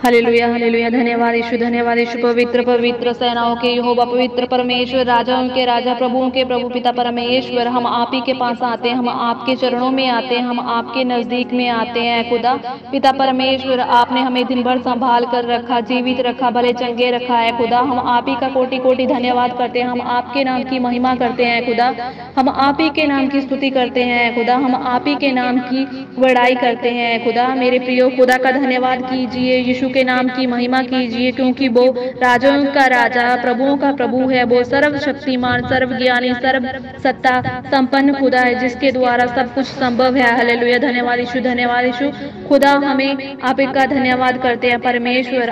Hallelujah hallelujah. धन्यवाद यीशु, धन्यवाद यीशु। पवित्र पवित्र सेनाओं के यहोवा, पवित्र परमेश्वर, राजाओं के राजा, प्रभुओं के प्रभु, पिता परमेश्वर, हम आप ही के पास आते हैं, हम आपके चरणों में आते हैं, हम आपके नजदीक में आते हैं खुदा। पिता परमेश्वर, आपने हमें दिन भर संभाल कर रखा, जीवित रखा, भले चंगे रखा है खुदा। हम आप ही का कोटि कोटि धन्यवाद करते हैं, हम आपके नाम की महिमा करते हैं खुदा। हम आप ही के नाम की स्तुति करते हैं खुदा, हम आप ही के नाम की बड़ाई करते हैं खुदा। मेरे प्रियो खुदा का धन्यवाद कीजिए, यीशु के नाम की महिमा कीजिए, क्योंकि वो राजाओं का राजा, प्रभुओं का प्रभु है। वो सर्वशक्तिमान, सर्वज्ञानी, सर्व सत्ता संपन्न खुदा है, जिसके द्वारा सब कुछ संभव है। हालेलुया। धन्यवाद यीशु, धन्यवाद यीशु। खुदा हमें आप का धन्यवाद करते हैं परमेश्वर।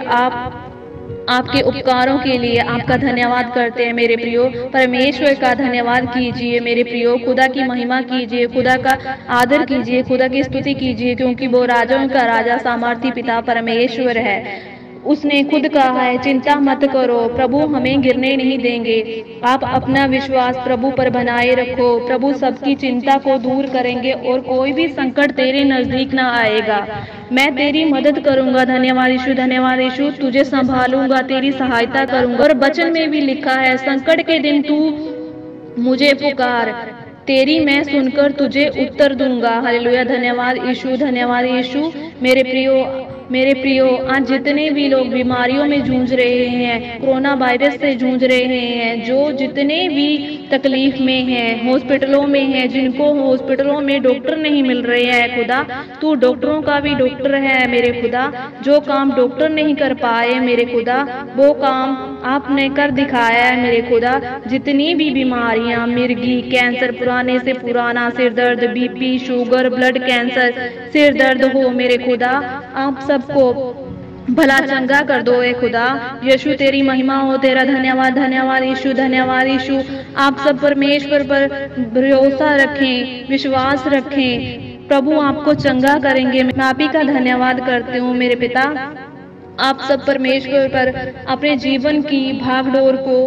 आपके उपकारों के लिए आपका धन्यवाद करते हैं मेरे प्रियो। परमेश्वर का धन्यवाद कीजिए मेरे प्रियो, खुदा की महिमा कीजिए, खुदा का आदर कीजिए, खुदा की स्तुति कीजिए, क्योंकि वो राजाओं का राजा, सामर्थी पिता परमेश्वर है। उसने खुद कहा है, चिंता मत करो, प्रभु हमें गिरने नहीं देंगे। आप अपना विश्वास प्रभु पर बनाए रखो, प्रभु सबकी चिंता को दूर करेंगे और कोई भी संकट तेरे नजदीक ना आएगा। मैं तेरी मदद करूंगा। धन्यवाद यीशु, धन्यवाद यीशु। तुझे संभालूंगा, तेरी सहायता करूंगा। और वचन में भी लिखा है, संकट के दिन तू मुझे पुकार, तेरी मैं सुनकर तुझे उत्तर दूंगा। हालेलुया। धन्यवाद यीशु, धन्यवाद यीशु। मेरे प्रियो, आज जितने भी लोग बीमारियों में जूझ रहे हैं, कोरोना वायरस से जूझ रहे हैं, जो जितने भी तकलीफ में हैं, हॉस्पिटलों में हैं, जिनको हॉस्पिटलों में डॉक्टर नहीं मिल रहे हैं खुदा, तू डॉक्टरों का भी डॉक्टर है मेरे खुदा। जो काम डॉक्टर नहीं कर पाए मेरे खुदा, वो काम आपने कर दिखाया है मेरे खुदा। जितनी भी बीमारियां, मिर्गी, कैंसर, पुराने से पुराना सिर दर्द, बीपी, शुगर, ब्लड कैंसर, सिर दर्द हो मेरे खुदा, आप सबको भला चंगा कर दो ए खुदा। यीशु तेरी महिमा हो, तेरा धन्यवाद, धन्यवाद यीशु, धन्यवाद यीशु। आप सब परमेश्वर पर भरोसा रखें, विश्वास रखें, प्रभु आपको चंगा करेंगे। मैं आप ही का धन्यवाद करती हूँ मेरे पिता। आप सब परमेश्वर पर अपने जीवन की भागदौड़ को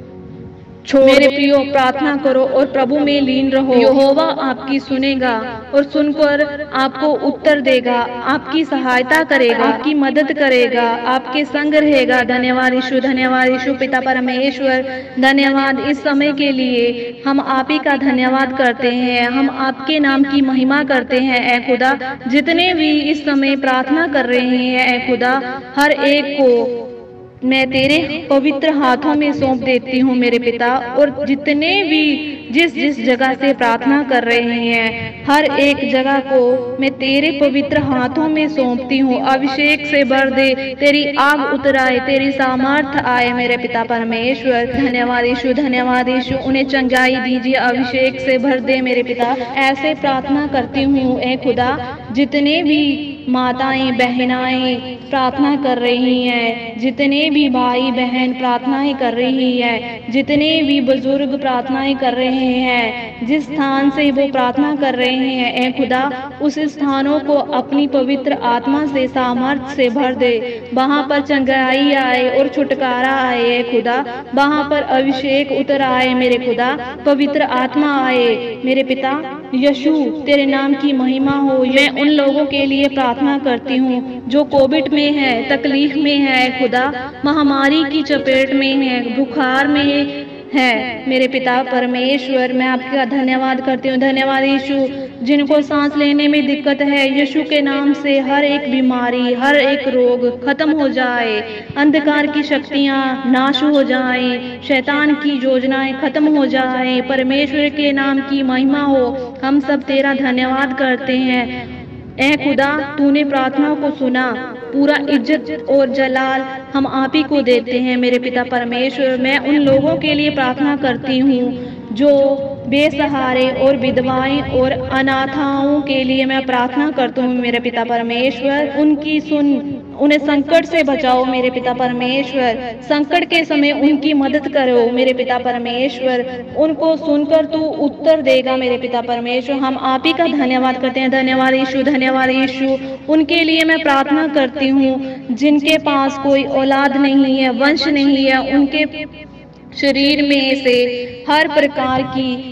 मेरे प्रियो प्रार्थना करो और प्रभु में लीन रहो। यहोवा आपकी सुनेगा और सुनकर आपको उत्तर देगा, आपकी सहायता करेगा, आपकी मदद करेगा, आपके संग रहेगा। धन्यवाद यीशु, धन्यवाद यीशु। पिता परमेश्वर, धन्यवाद इस समय के लिए। हम आप ही का धन्यवाद करते हैं, हम आपके नाम की महिमा करते हैं ए खुदा। जितने भी इस समय प्रार्थना कर रहे हैं ए खुदा, हर एक को मैं तेरे पवित्र हाथों में सौंप देती हूँ मेरे पिता। और जितने भी जिस जिस जगह से प्रार्थना कर रहे हैं, हर एक जगह को मैं तेरे पवित्र हाथों में सौंपती हूँ। अभिषेक से भर दे, तेरी आग उतर आए, तेरी सामर्थ आए मेरे पिता परमेश्वर। धन्यवाद यीशु, धन्यवाद यीशु। उन्हें चंगाई दीजिए, अभिषेक से भर दे मेरे पिता। ऐसे प्रार्थना करती हूँ ए खुदा, जितने भी माताएं बहनाएं प्रार्थना कर रही हैं, जितने भी भाई बहन प्रार्थनाएं कर रही है, जितने भी बुजुर्ग प्रार्थनाएं कर रहे हैं, जिस स्थान से वो प्रार्थना कर रहे हैं ए खुदा, उस स्थानों को अपनी पवित्र आत्मा से, सामर्थ से भर दे। वहां पर चंगाई आए और छुटकारा आए ए खुदा, वहां पर अभिषेक उतर आए मेरे खुदा, पवित्र आत्मा आए मेरे पिता। यीशु तेरे नाम की महिमा हो। मैं उन लोगों के लिए प्रार्थना करती हूँ जो कोविड में है, तकलीफ में है खुदा, महामारी की चपेट में है, बुखार में है मेरे पिता परमेश्वर। मैं आपका धन्यवाद करती हूँ। धन्यवाद यीशु। जिनको सांस लेने में दिक्कत है, यीशु के नाम से हर एक बीमारी, हर एक रोग खत्म हो जाए, अंधकार की शक्तियाँ नाश हो जाएं, शैतान की योजनाएं खत्म हो जाएं, परमेश्वर के नाम की महिमा हो। हम सब तेरा धन्यवाद करते हैं ए खुदा। तूने प्रार्थना को सुना, पूरा इज्जत और जलाल हम आप ही को देते हैं मेरे पिता परमेश्वर। मैं उन लोगों के लिए प्रार्थना करती हूँ जो बेसहारे और विधवाएं और अनाथाओं के लिए मैं प्रार्थना करती हूँ मेरे पिता परमेश्वर। उनकी सुन, उन्हें संकट से बचाओ मेरे पिता परमेश्वर। संकट के समय उनकी मदद करो मेरे पिता परमेश्वर। उनको सुनकर तू उत्तर देगा मेरे पिता परमेश्वर। हम आप ही का धन्यवाद करते हैं। धन्यवाद यीशु, धन्यवाद यीशु। उनके लिए मैं प्रार्थना करती हूँ जिनके पास कोई औलाद नहीं है, वंश नहीं है, उनके शरीर में से हर प्रकार की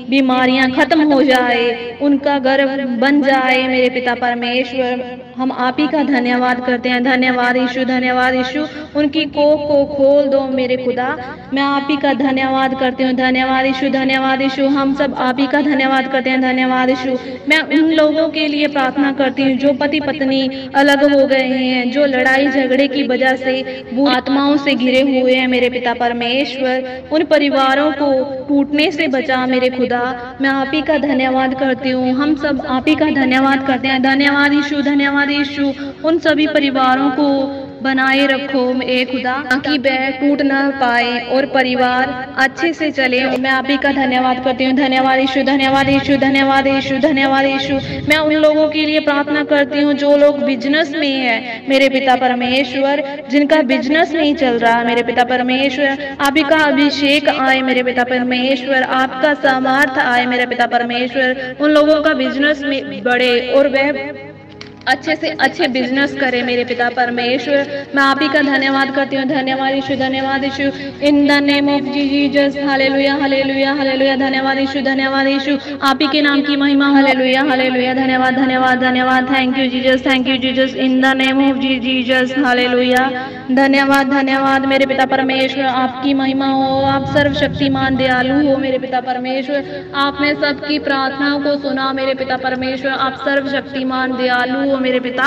बीमारियां खत्म हो जाए, उनका घर बन जाए मेरे पिता परमेश्वर। हम आप ही का धन्यवाद करते हैं। धन्यवाद यीशु, धन्यवाद यीशु। उनकी कोख को खोल दो मेरे खुदा, मैं आप ही का धन्यवाद करती हूँ। धन्यवाद यीशु, धन्यवाद यीशु। हम सब आप ही का धन्यवाद करते हैं। धन्यवाद यीशु। मैं उन लोगों के लिए प्रार्थना करती हूँ जो पति पत्नी अलग हो गए हैं, जो लड़ाई झगड़े की वजह से बुरी आत्माओं से घिरे हुए हैं मेरे पिता परमेश्वर। उन परिवारों को टूटने से बचा मेरे खुदा, मैं आप ही का धन्यवाद करती हूँ। हम सब आप ही का धन्यवाद करते हैं। धन्यवाद यीशु, धन्यवाद यीशु। उन सभी परिवारों को बनाए रखो ए खुदा, ताकि वह टूट ना पाए और परिवार अच्छे से चले। मैं आप ही का धन्यवाद करती हूँ। धन्यवाद यीशु, धन्यवाद यीशु, धन्यवाद यीशु, धन्यवाद यीशु। मैं उन लोगों के लिए प्रार्थना करती हूँ जो लोग बिजनेस में है मेरे पिता परमेश्वर, जिनका बिजनेस नहीं चल रहा मेरे पिता परमेश्वर। आप ही का अभिषेक आए मेरे पिता परमेश्वर, आपका सामर्थ आए मेरे पिता परमेश्वर। उन लोगों का बिजनेस में बढ़े और वह अच्छे से अच्छे बिजनेस करे मेरे पिता परमेश्वर। मैं आप ही का धन्यवाद करती हूँ। धन्यवाद यीशु, धन्यवाद यीशु। In the name of Jesus, hallelujah, hallelujah, hallelujah. धन्यवाद यीशु, धन्यवाद यीशु। आप ही के नाम की महिमा, हालेलुया, हालेलुया। धन्यवाद, धन्यवाद, धन्यवाद। Thank you Jesus, thank you Jesus. In the name of Jesus, hallelujah. धन्यवाद, धन्यवाद मेरे पिता परमेश्वर। आपकी महिमा हो, आप सर्वशक्तिमान दयालु हो मेरे पिता परमेश्वर। आपने सबकी प्रार्थनाओं को सुना मेरे पिता परमेश्वर। आप सर्वशक्तिमान दयालु मेरे पिता,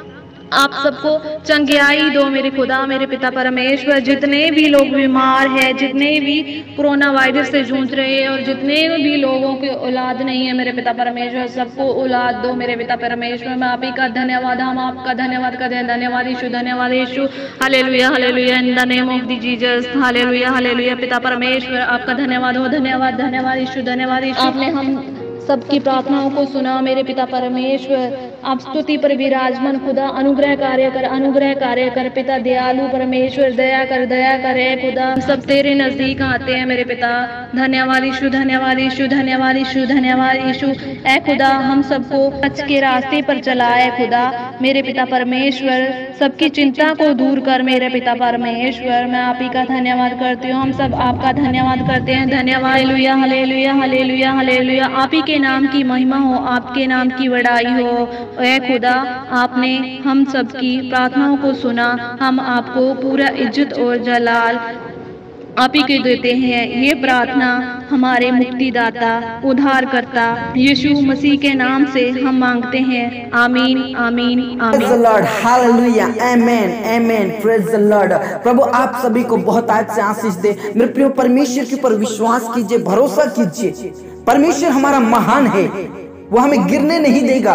आप सबको चंगियाई दो मेरे खुदा मेरे पिता परमेश्वर। जितने भी लोग बीमार हैं, जितने भी कोरोना वायरस से जूझ रहे हैं और जितने भी लोगों के औलाद नहीं है मेरे पिता परमेश्वर, सबको औलाद दो मेरे पिता परमेश्वर। मैं आप ही का धन्यवाद, हम आपका धन्यवाद करते हैं। धन्यवाद यीशु, धन्यवाद यीशु। Hallelujah, hallelujah. In the name of the Jesus, hallelujah, hallelujah. पिता परमेश्वर आपका धन्यवाद हो। धन्यवाद, धन्यवाद यीशु, धन्यवाद यीशु। आपने हम सबकी प्रार्थनाओं को सुना मेरे पिता परमेश्वर। आप स्तुति पर विराजमान खुदा, अनुग्रह कार्य कर, अनुग्रह कार्य कर पिता दयालु परमेश्वर। दया कर, दया कर ए खुदा। हम सब तेरे नजदीक आते हैं मेरे पिता। धन्यवाद यीशु, धन्यवाद यीशु, धन्यवाद यीशु, धन्यवाद यीशु। ए खुदा हम सबको सच के रास्ते पर चलाए खुदा मेरे पिता परमेश्वर। सबकी चिंता को दूर कर मेरे पिता परमेश्वर। मैं आप ही का धन्यवाद करती हूँ। हम सब आपका धन्यवाद करते हैं। धन्यवाद, हालेलुया, हालेलुया, हालेलुया, हालेलुया। आप ही के नाम की महिमा हो, आपके नाम की बड़ाई हो ऐ खुदा। आपने हम सबकी प्रार्थनाओं को सुना। हम आपको पूरा इज्जत और जलाल आप ही के देते हैं। ये प्रार्थना हमारे मुक्तिदाता उद्धारकर्ता यीशु मसीह के नाम से हम मांगते हैं। आमीन, आमीन, आमीन। Praise the Lord, hallelujah, amen, amen, praise the Lord। प्रभु आप सभी को बहुत आज से आशीष दे। मेरे प्रिय परमेश्वर के ऊपर विश्वास कीजिए, भरोसा कीजिए। परमेश्वर हमारा महान है, वो हमें गिरने नहीं देगा,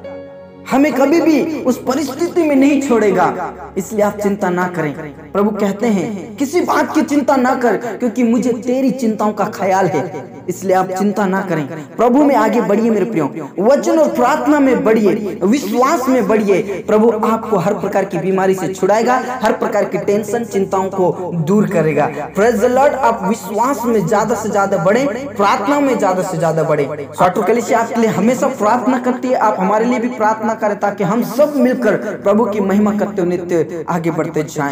हमें कभी भी उस परिस्थिति में नहीं छोड़ेगा। इसलिए आप चिंता ना करें। प्रभु कहते हैं किसी बात की चिंता ना कर, क्योंकि मुझे तेरी चिंताओं का ख्याल है। इसलिए आप चिंता ना करें। प्रभु में आगे बढ़िए मेरे प्रियो, वचन और प्रार्थना में बढ़िए, विश्वास में बढ़िए। प्रभु आपको हर प्रकार की बीमारी से छुड़ाएगा, हर प्रकार की टेंशन चिंताओं को दूर करेगा। Praise the Lord. आप विश्वास में ज्यादा से ज्यादा बढ़े, प्रार्थना में ज्यादा से ज्यादा बढ़े। स्वाटो कलीसिया आपके लिए हमेशा प्रार्थना करती है। आप हमारे लिए भी प्रार्थना करें ताकि हम सब मिलकर प्रभु की महिमा करते हुए नित्य आगे बढ़ते जाएं।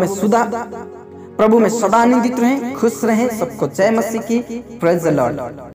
प्रभु में सदा आनंदित रहें, खुश रहें। सबको जय मसीह की। Praise the Lord.